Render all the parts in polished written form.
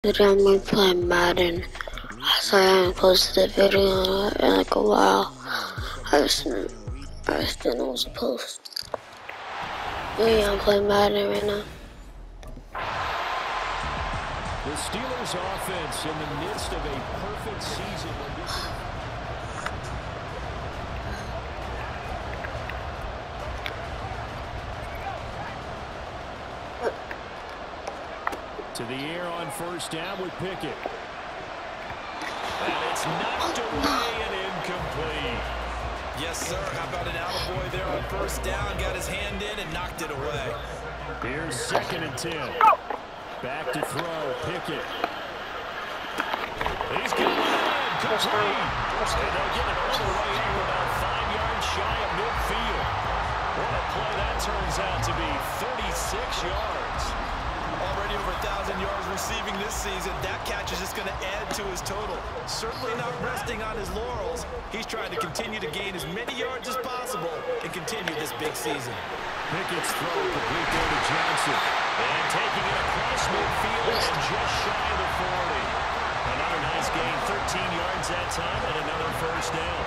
Today I'm going to play Madden. Sorry I haven't posted a video in like a while. I just didn't know it was a post. Yeah, I'm playing Madden right now. The Steelers offense in the midst of a perfect season. To the air on first down with Pickett. And it's knocked away and incomplete. Yes, sir. How about an attaboy there on first down? Got his hand in and knocked it away. Here's 2nd and 10. Back to throw. Pickett. He's got it in. Complete. And they'll get it all the way up about 5 yards shy of midfield. What a play that turns out to be. 36 yards. Already over 1,000 yards receiving this season. That catch is just going to add to his total. Certainly not resting on his laurels. He's trying to continue to gain as many yards as possible and continue this big season. Pickett's throw complete there to Johnson. And taking it across midfield and just shy of the 40. Another nice gain, 13 yards that time, and another first down.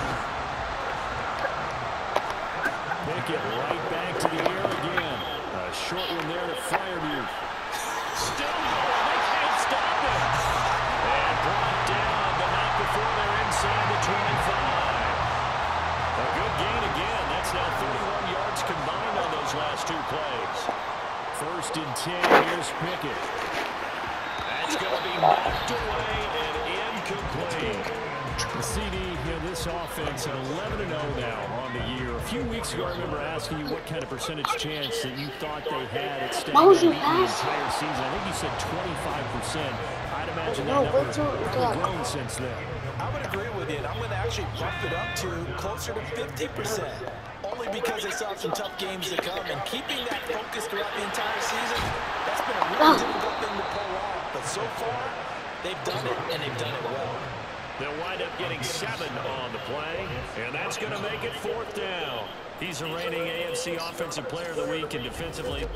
Pickett right back to the air again. A short one there to Fryermuth. Still going. They can't stop it. And brought down, but not before they're inside the 25. A good gain again. That's now 31 yards combined on those last two plays. 1st and 10. Here's Pickett. That's going to be knocked away and incomplete. The CD in this offense at 11-0 now on the year. A few weeks ago, I remember asking you what kind of percentage chance that you thought they had at staying unbeaten the entire season. I think you said 25%. I'd imagine that number has grown since then. I would agree with you, and I'm going to actually bump it up to closer to 50%. Only because they saw some tough games to come, and keeping that focus throughout the entire season, that's been a really difficult thing to pull off. But so far, they've done it, and they've done it well. They'll wind up getting 7 on the play, and that's going to make it 4th down. He's the reigning AFC Offensive Player of the Week, and defensively.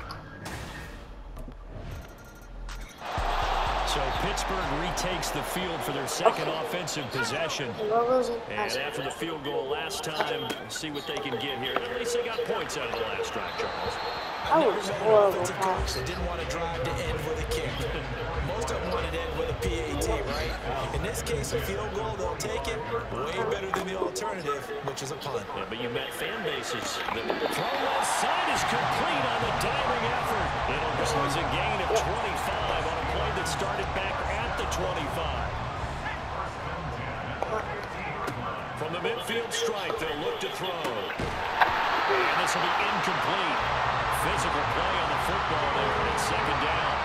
So Pittsburgh retakes the field for their 2nd offensive possession. And after the field goal last time, see what they can get here. At least they got points out of the last drive, Charles. I've never met an offensive coach that didn't want to drive to end with a kick. Most of them wanted to end with a PAT, right? In this case, a field goal, they'll take it. Way better than the alternative, which is a punt. Yeah, but you met fan bases. The throw left side is complete on the diving effort. It'll go as a gain of 25 on a play that started back at the 25. From the midfield strike, they'll look to throw. And this will be incomplete. Physical play on the football there, and it's 2nd down.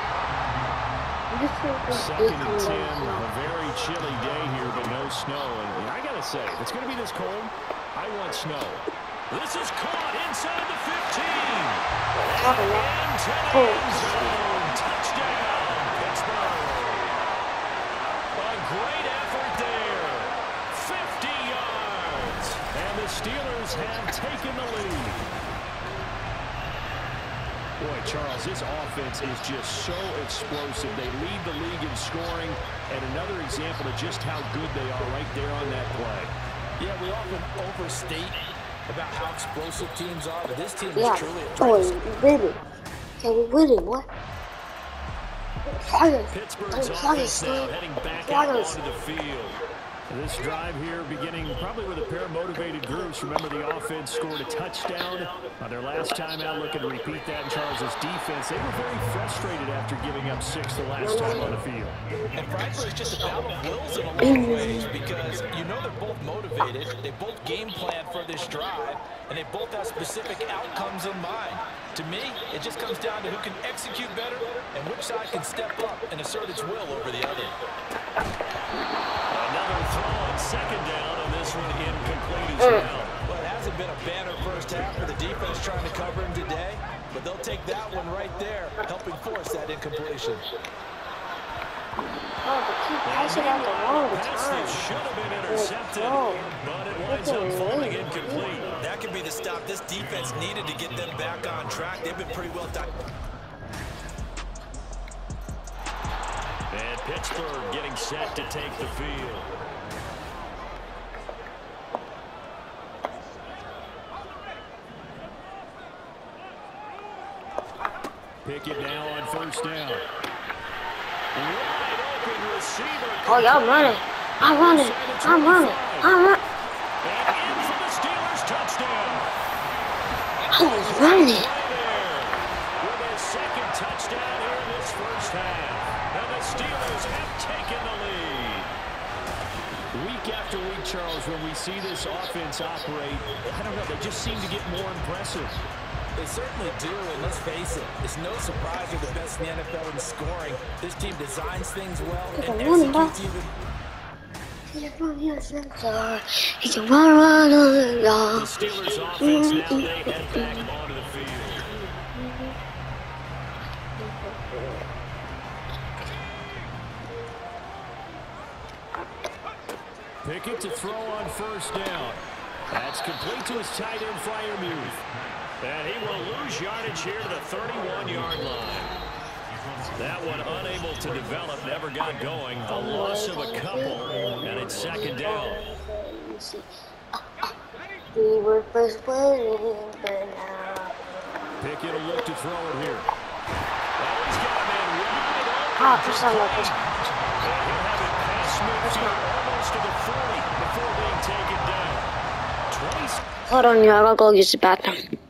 2nd and 10, a very chilly day here, but no snow. And I got to say, if it's going to be this cold, I want snow. This is caught inside the 15. And to the end zone. Touchdown, Pittsburgh. A great effort there. 50 yards. And the Steelers have taken the lead. Boy, Charles, this offense is just so explosive. They lead the league in scoring, and another example of just how good they are right there on that play. Yeah, we often overstate about how explosive teams are, but this team is truly a really? Can we win it, what? Pittsburgh's offense now heading back out onto the field. This drive here beginning probably with a pair of motivated groups. Remember, the offense scored a touchdown on their last time out. Looking to repeat that in Charles's defense. They were very frustrated after giving up 6 the last time on the field. And frankly, it's just a battle of wills in a lot of ways because you know they're both motivated. They both game plan for this drive, and they both have specific outcomes in mind. To me, it just comes down to who can execute better and which side can step up and assert its will over the other. Another throw on 2nd down, and this one incomplete as well. Well, it hasn't been a banner first half for the defense trying to cover him today, but they'll take that one right there, helping force that incompletion. Pass it out the wrong time. Should have been intercepted, but it winds up falling incomplete. That could be the stop this defense needed to get them back on track. They've been pretty well done. And Pittsburgh getting set to take the field. Pickett now on first down. Wide open receiver. Oh, y'all running. I'm running. I'm running. I'm running. And in for the Steelers touchdown. I was running. With a second touchdown here in this first half. And the Steelers have taken the lead. Week after week, Charles, when we see this offense operate, I don't know, they just seem to get more impressive. They certainly do, and let's face it, it's no surprise they're the best in the NFL in scoring. This team designs things well and executes even. He can run on the The Steelers offense now, they head back onto the field. Pickett to throw on first down. That's complete to his tight end, Freiermuth. And he will lose yardage here to the 31-yard line. That one unable to develop, never got going. A loss of a couple, and it's second down. We were first winning, but now. Pickett will look to throw it here. Oh, he's got a man wide open. Ah, for some reason. And he'll have it past midfield, almost to the 40 before being taken down. 20. Hold on, y'all. I'll go use the bathroom.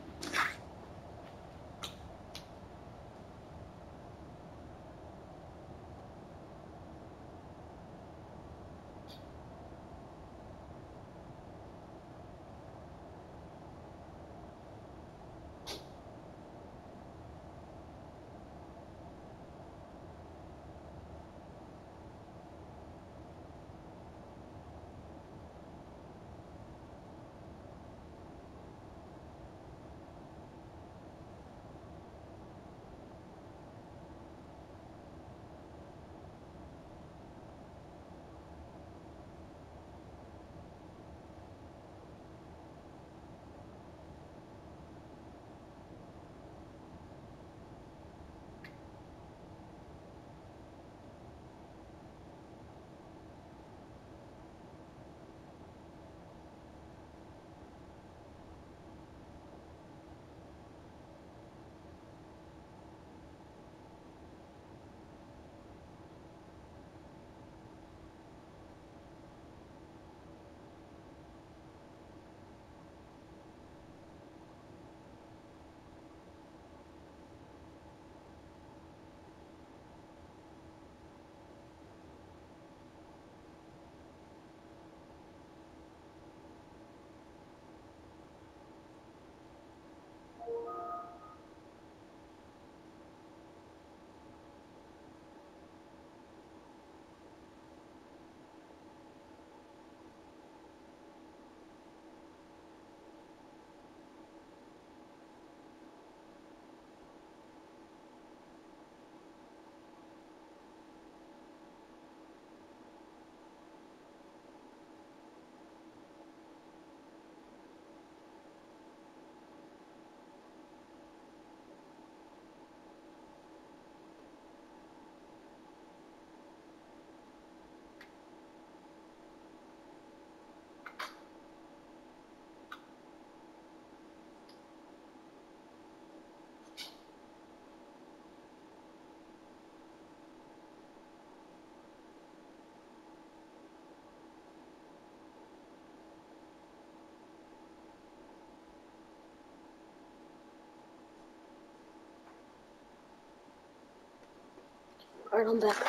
Alright, I'm back.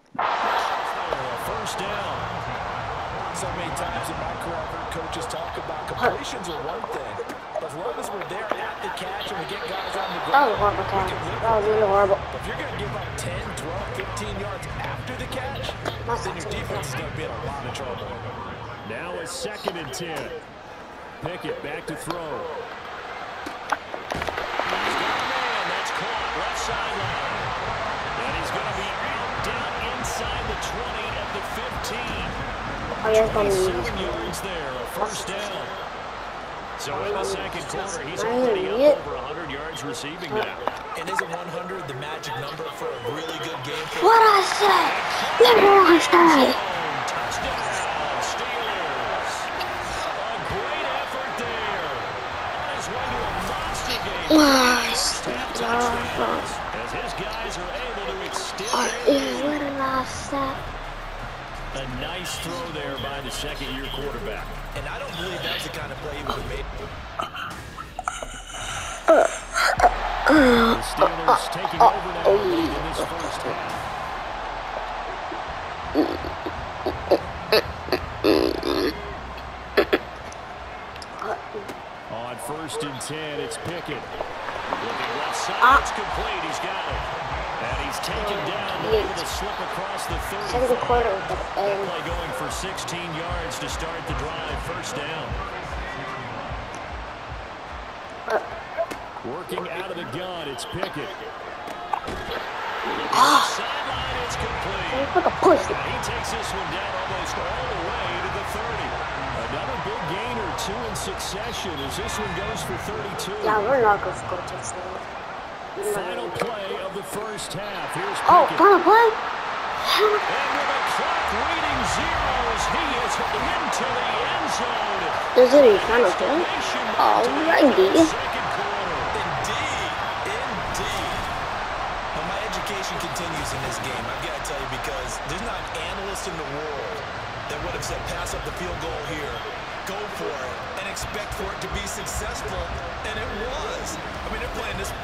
First down. So many times in my career, I've heard coaches talk about completions are one thing. But as long as we're there at the catch and we get guys on the ground. That was a horrible catch. That was really horrible. If you're going to give up 10, 12, 15 yards after the catch, then your defense is going to be in a lot of trouble. Now it's 2nd and 10. Pickett back to throw. He's got a man. That's caught. Left sideline. And he's going to be out down inside the 20 at the 15. Oh, yeah, 27 yards there. A first down. So in the second quarter, he's already up over 100 yards receiving now. And isn't 100 the magic number for a really good game? What I said? Let me watch that. Touchdown, Steelers. A great effort there. On his way to a monster game. First half touchdowns. As his guys are able to extend their lead. What a nice step. A nice throw there by the second-year quarterback. And I don't believe that's the kind of play he would have made. The Steelers taking over that lead in this first half. On 1st and 10, it's Pickett. Looking left side, it's complete. He's got it. And he's taken down, able to slip across the 30. Quarter. Play going for 16 yards to start the drive. First down. Working out of the gun, it's Pickett. Sideline, it's complete. And he takes this one down almost all the way to the 30. Another big gain or two in succession as this one goes for 32. Yeah, we're not going to score touchdown. Final play of the first half. Here's Oh, Pickett. final play? And with the clock reading zeros, he is into the end zone. Is it a final play? Alrighty. Second quarter. Indeed. Well, my education continues in this game, I've got to tell you, because there's not an analyst in the world that would have said pass up the field goal here, go for it, and expect for it to be successful. And it was. I mean, they're playing this.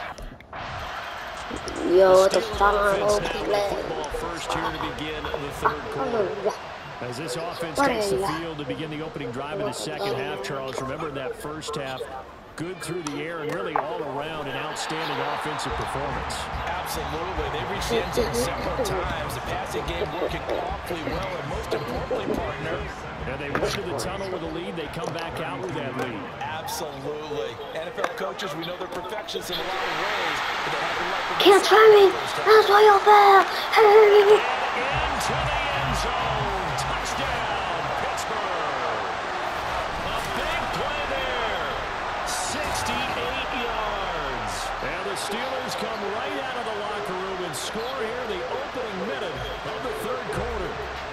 Yo, the final play. First here to begin the third quarter. As this offense takes the field to begin the opening drive of the second half, Charles, remember that first half, good through the air and really all around an outstanding offensive performance. Absolutely. They reached the end zone several times. The passing game working awfully well, and most importantly, partner. And they went to the tunnel with a lead. They come back out with that lead. Absolutely. NFL coaches, we know they're perfectionists in a lot of ways, but they have to like the Can't try me. That's why you're bad. Into the end zone. Touchdown, Pittsburgh. A big play there. 68 yards. And the Steelers come right out of the locker room and score here the opening minute of the third quarter.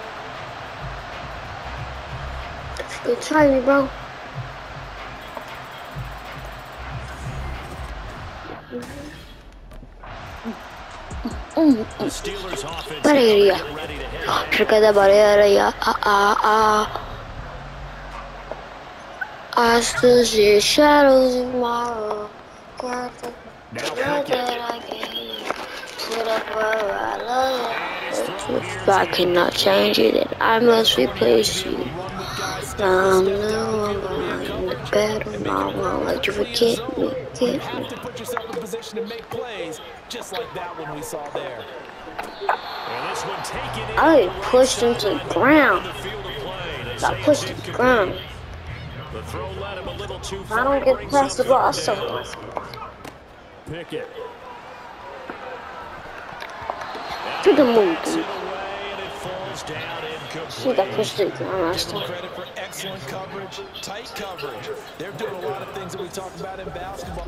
Good try me, bro. The Steelers offense Barrier. get ready to hit. Forget the barrier. I still see shadows in my room. Now That I can't put up where I love you. If I cannot change it, then I must replace you. Now I'm the one behind the battle. I won't let you forget me. You have to put yourself in position to make plays, just like that one we saw there. And this one taken in I pushed him to the ground. the field of play. They I say pushed it's him to the incomplete. ground. The throw led him a little too If far. I don't get Brings past the up ball, I third suck down. myself. Pickett. Pick a move, Backs it dude. away, and it falls down She got incomplete. pushed to the ground last Give them time. credit for excellent coverage, tight coverage. They're doing a lot of things that we talk about in basketball.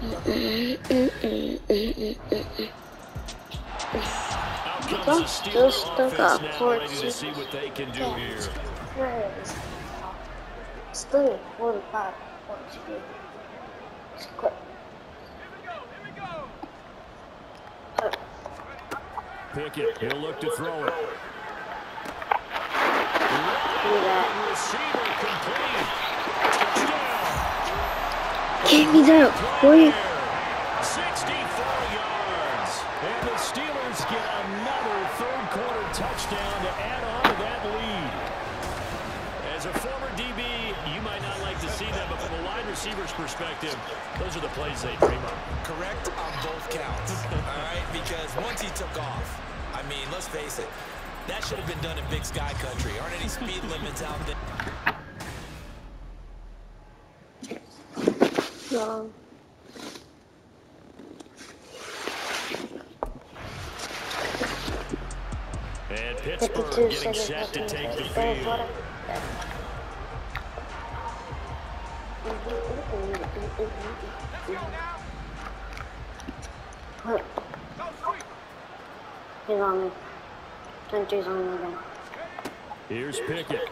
Out comes the Steelers Just stuck offense up. now, ready to see what they can do here. Still 45. Quick. Pickett, he'll look to throw it. Receiver complete. Touchdown. Give me that, boy. 64 yards. And the Steelers get another third quarter touchdown to add on to that lead. As a former DB, you might not like to see that, but from a wide receiver's perspective, those are the plays they dream of. Correct on both counts, all right? Because once he took off, I mean, let's face it, that should have been done in Big Sky Country. Aren't any speed limits out there? No. And Pittsburgh getting set to take the field. Hang on. Here's Pickett.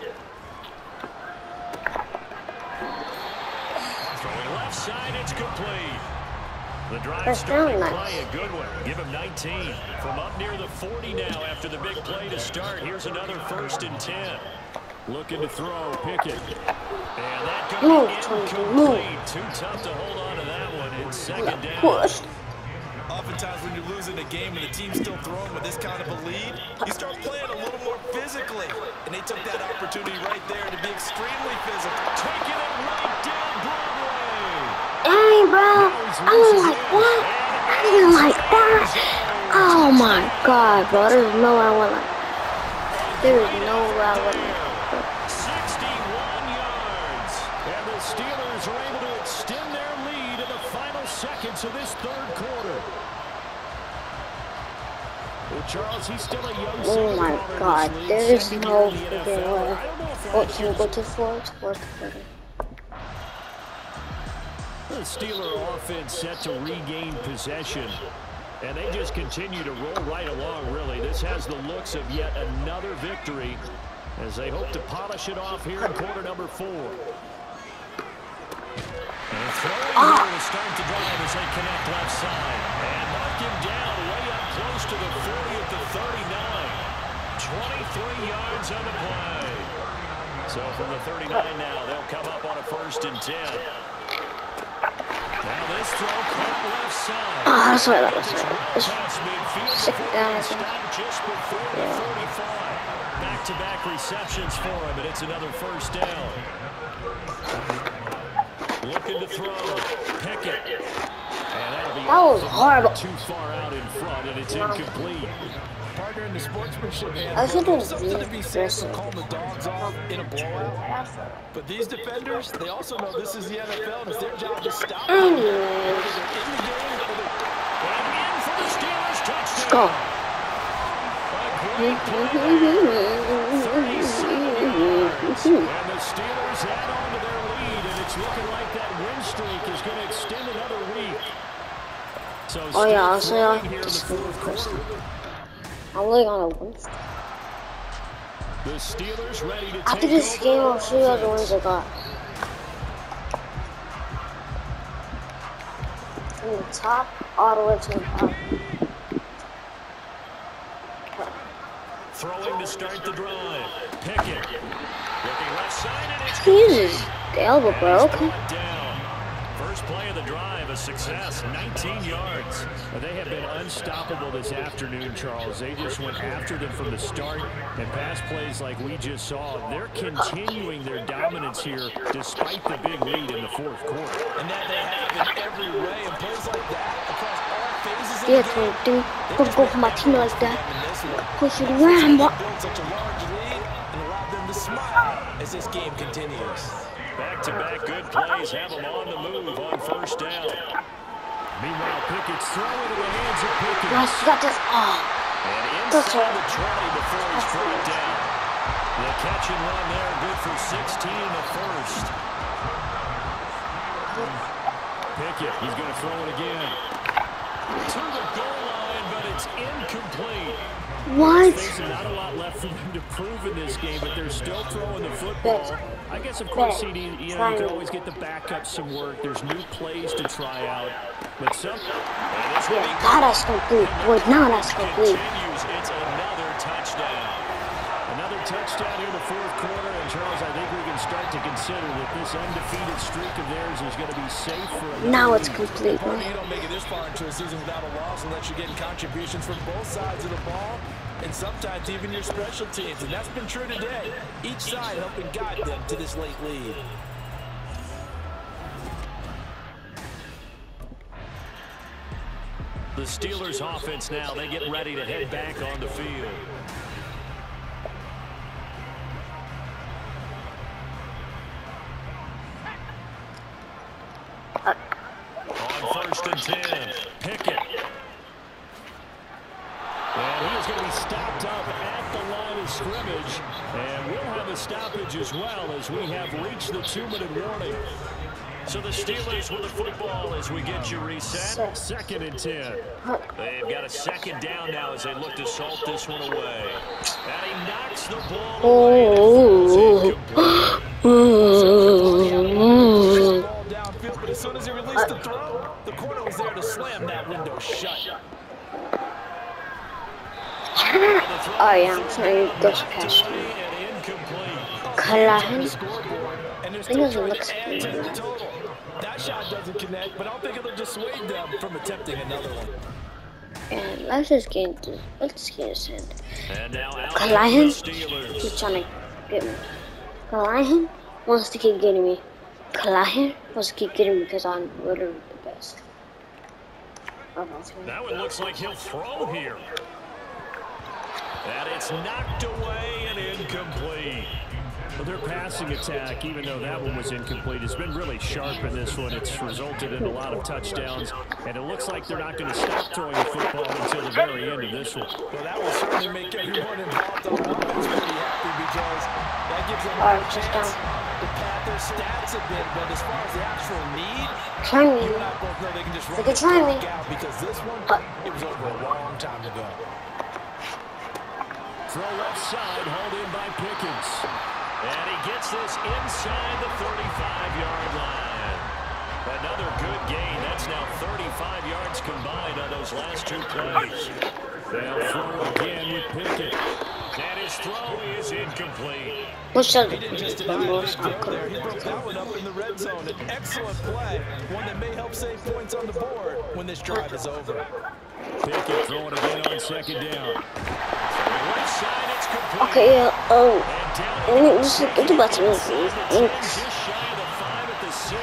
Throwing left side, it's complete. The drive starting play, a good one. Give him 19. From up near the 40 now after the big play to start. Here's another 1st and 10. Looking to throw, Pickett. And that could be incomplete. Too tough to hold on to that one in 2nd down. Oftentimes when you're losing a game and the team's still throwing with this kind of a lead, you start playing a little more physically. And they took that opportunity right there to be extremely physical. Taking it right down Broadway. Hey, bro. I was like, what? I didn't like that. Oh, my God, bro. There's no way I went like that. There is no way I went like that. 61 yards. And the Steelers are able to extend their lead in the final seconds of this 3rd quarter. Well, Charles, he's still a young. Oh my God, there is no freaking way. Oh, can we go to 4th quarter? The Steeler offense set to regain possession, and they just continue to roll right along, really. This has the looks of yet another victory as they hope to polish it off here in quarter number 4. And throwing here to start the drive as they connect left side. And mark him down way up close to the 40 at the 39. 23 yards on the play. So from the 39 now, they'll come up on a 1st and 10. Now this throw caught left side. That's right, that was sick down. Just before the 45. Back-to-back receptions for him, and it's another 1st down. Looking to throw. Pickett. And that'll be that was horrible. Too far out in front, and it's incomplete. Partner in the sportsmanship, man. I think it's something to be said for calling the dogs off in a blowout. But these defenders, they also know this is the NFL, and it's their job to stop them. And in for the Steelers touchdown. Let's go. And the Steelers add on to their lead, and it's looking like that win streak is going to extend another week. So Oh yeah, I'll say here in the 4th quarter. I'm really on a win. The Steelers ready to After take this over game, I'll show you all the ones I got. From the top all the way to the bottom. Throwing to start the drive. Pickett. Looking left side, and it's Jesus, the elbow broke. down. First play of the drive, a success, 19 yards. They have been unstoppable this afternoon, Charles. They just went after them from the start, and pass plays like we just saw. They're continuing their dominance here despite the big lead in the 4th quarter. And that they have in every way, and plays like that across all phases of Yeah, the game. don't go for my team like that. Push it around, but Build such a large lead and allow them to smile as this game continues. Back-to-back good plays have them on the move on 1st down. Meanwhile, Pickett's throwing to the hands of Pickett. nice, you got this. Oh, And that's inside right. the 20 before he's brought down. The catch and run there, good for 16 in the 1st. Pickett, he's going to throw it again. To the goal line, but it's incomplete. What? There's not a lot left for them to prove in this game, but they're still throwing the football. I guess, of course, CD, you can always get the backup some work. There's new plays to try out. But some... Yeah, God, that's complete. Boy, now that's complete. Continues. It's another touchdown. Another touchdown here in the 4th quarter. And, Charles, I think we can start to consider that this undefeated streak of theirs is going to be safe for another Now it's week. complete, You man. don't make it this far into a season without a loss unless you're getting contributions from both sides of the ball and sometimes even your special teams. And that's been true today. Each side helping guide them to this late lead. The Steelers offense now, they get ready to head back on the field. On 1st and 10, Pickett. And he is going to be stopped up at the line of scrimmage. And we'll have a stoppage as well as we have reached the 2-minute warning. So the Steelers with the football as we get you reset. 2nd and 10. They've got a 2nd down now as they look to salt this one away. And he knocks the ball away and it falls incomplete. Downfield, but as soon as he released the throw, the corner was there to slam that window shut. Oh yeah, I'm sorry, goes past me. Callahan? I think it looks good. That shot doesn't connect, but I don't think it'll dissuade them from attempting another one. And let's just get this in. And now Callahan keeps trying to get me. Callahan wants to keep getting me. Callahan wants to keep getting me because I'm literally the best. Now it looks like he'll throw here. And it's knocked away and incomplete. Well, their passing attack, even though that one was incomplete, has been really sharp in this one. It's resulted in a lot of touchdowns, and it looks like they're not going to stop throwing the football until the very end of this one. Well, that will certainly make everyone involved on offense pretty happy because that gives them a chance to pad their stats a bit. But as far as the actual need, you and I both know they can just run the clock out because this one, it was over a long time ago. Throw left side, hauled in by Pickens. And he gets this inside the 35-yard line. Another good gain. That's now 35 yards combined on those last 2 plays. They'll throw again with Pickett. And his throw is incomplete. He didn't just deny a big throw there. He broke that one up in the red zone. An excellent play. One that may help save points on the board when this drive is over. Pickett throwing again on 2nd down. Right side, it's complete. Okay, just get the button. Just shy of the 5 at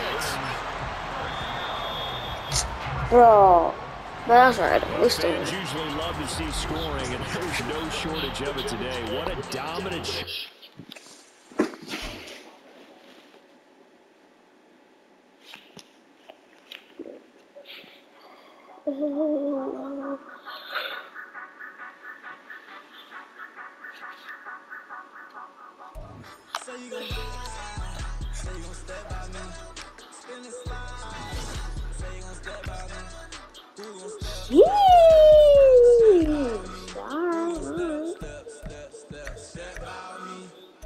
the 6. Bro, but that's alright. We still Fans usually love to see scoring, and there's no shortage of it today. What a dominant Say you gon' ride, say you gon' step by me, spin and slide, say you gon' step by me, who gon' step by me,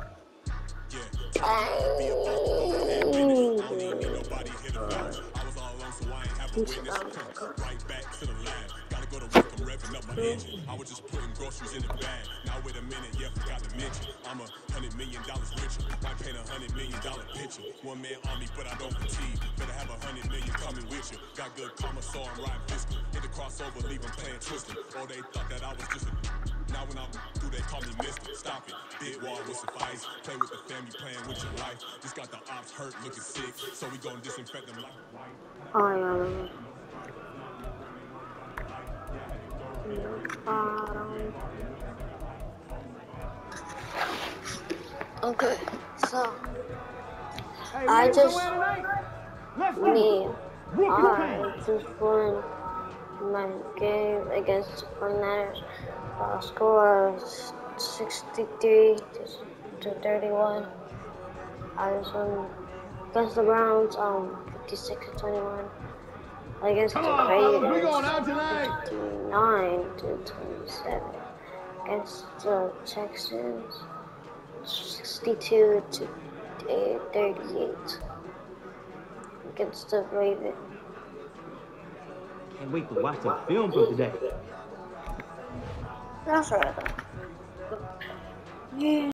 yeah, be a fuck, and nobody hit a bitch, I was all alone so I ain't have a witness, right back to the lab, gotta go to work, I'm revving up my engine, I was just putting groceries in the bag, now wait a minute, yeah, forgot to mention, I'm $100 million richer, might paint $100 million picture, one man on me, but I don't fatigue, better have $100 million coming with you, got good karma, so I'm riding fiscal, hit the crossover, leave them playing Tristan, oh, they thought that I was just a now when I'm through, they call me Mister. Stop it, big wall with suffice, play with the family, playing with your life, just got the ops hurt, looking sick, so we gon' disinfect them like white. Okay, so I just won my game against the 49ers. Score was 63 to 31. I was against the Browns, 56 to 21. Against the Raiders, 59 to 27. Against the Texans, 62 to 38. Against the Ravens. Can't wait to watch the film for today. That's right though. Yeah.